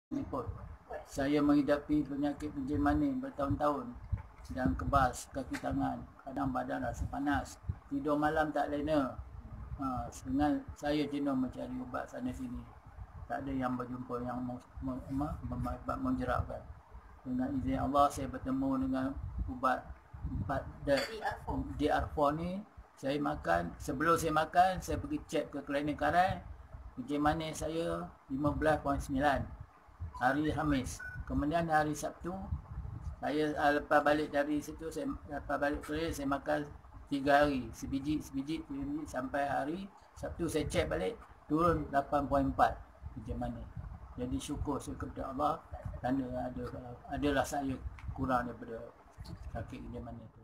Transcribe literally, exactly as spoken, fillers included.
Report. Saya menghidapi penyakit kencing manis bertahun-tahun dan kebas kaki tangan, kadang badan rasa panas, tidur malam tak lena. Ha, dengan saya jenuh mencari ubat sana sini, tak ada yang berjumpa yang menjerakkan. Dengan izin Allah saya bertemu dengan ubat ubat D R empat ni. Saya makan, sebelum saya makan saya pergi cek ke klinik karai, kencing manis saya lima belas perpuluhan sembilan hari Khamis. Kemudian hari Sabtu saya lepas balik dari situ, saya lepas balik kuliah saya makan tiga hari, sebiji sebiji sebiji sampai hari Sabtu saya cek balik turun lapan perpuluhan empat kencing manis. Jadi syukur saya kepada Allah kerana ada adalah saya kurang daripada sakit kencing manis.